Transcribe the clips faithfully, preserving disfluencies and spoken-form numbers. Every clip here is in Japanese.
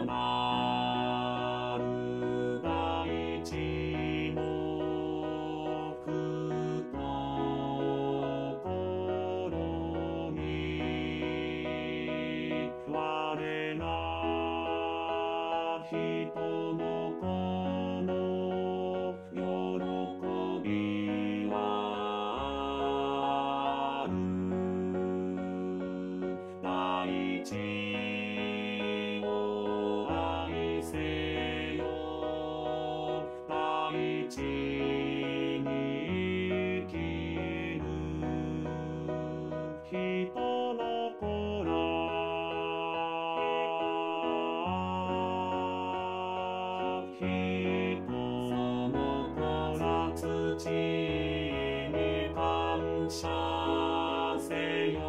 なる大地のふところに我ら人のこの喜びはある。大地を愛せよ、大地に生きる人の子ら。人その子ら土に感謝せよ。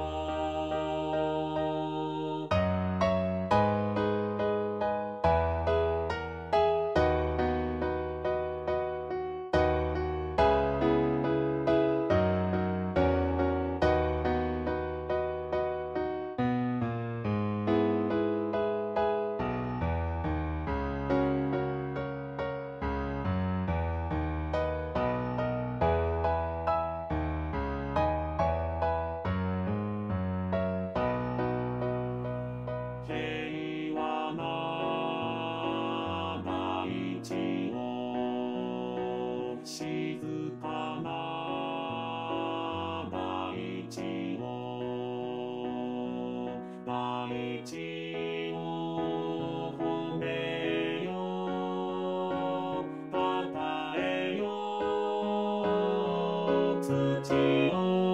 平和な大地を、静かな大地を、大地を褒めよ、たたえよ、土を